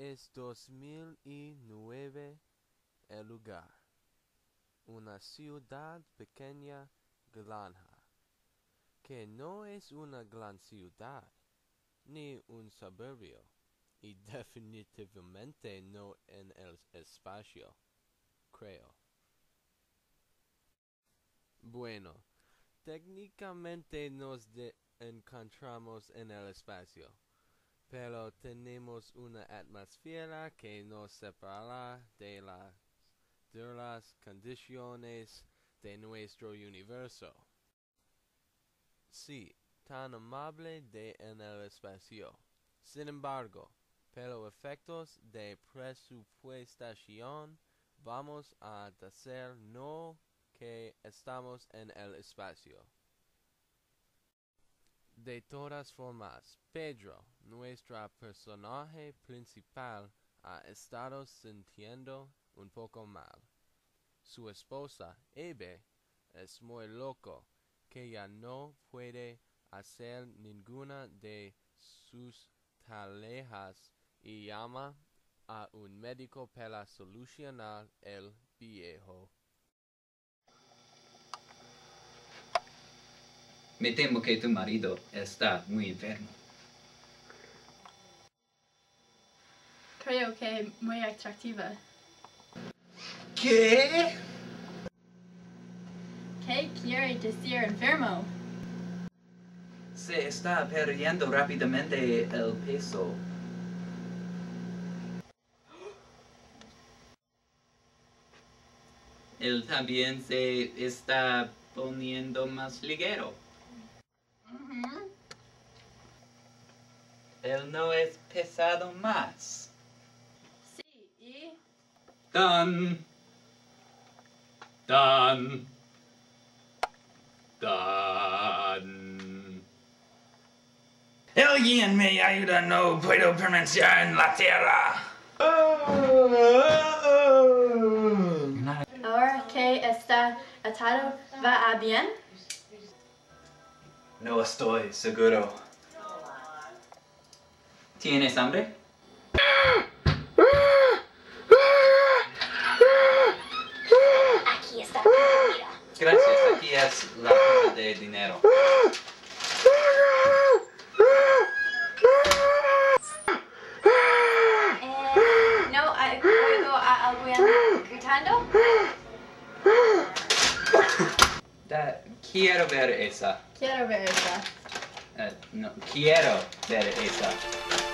es 2009 el lugar. Una ciudad pequeña, granja, que no es una gran ciudad, ni un suburbio, y definitivamente no en el espacio, creo. Bueno, técnicamente nos encontramos en el espacio, pero tenemos una atmósfera que nos separa de las condiciones de nuestro universo. Sí, tan amable en el espacio. Sin embargo, pero efectos de presupuestación, vamos a decir no que estamos en el espacio. De todas formas, Pedro, nuestro personaje principal, ha estado sintiendo un poco mal. Su esposa, Hebe, es muy loco, que ya no puede hacer ninguna de sus tareas y llama a un médico para solucionar el viejo. Me temo que tu marido está muy enfermo. Creo que muy atractiva. ¿Qué? ¿Qué quiere decir enfermo? Se está perdiendo rápidamente el peso. Él también se está poniendo más ligero. Él no es pesado más. Sí, y... Done. Done. Done. Alguien me ayuda, no puedo permanecer en la tierra. Ahora que está atado, ¿va a bien? No estoy seguro. ¿Tienes hambre? Aquí está tu comida. Gracias, aquí es la caja de dinero. No, ¿puedo a alguien gritando? Quiero ver esa. Quiero ver esa. No, quiero ver esa.